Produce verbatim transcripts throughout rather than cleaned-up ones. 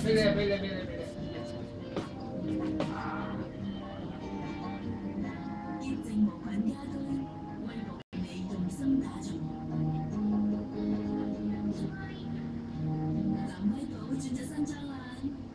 俾你俾你俾你俾你。潔淨無菌家居，為你用心打造。藍威寶轉咗新裝啦！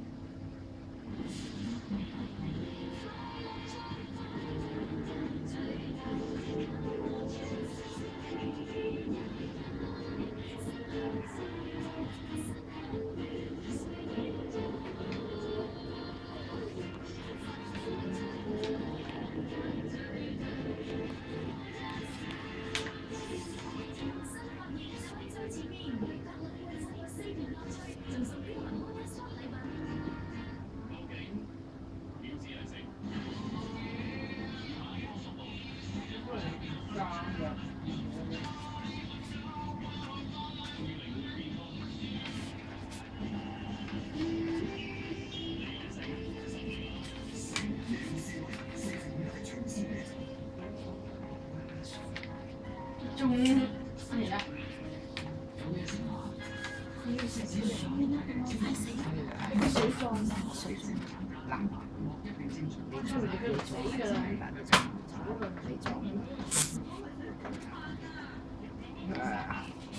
中乜嘢咧？水放水放嗱，出嚟佢死㗎啦！嗰個唔使裝。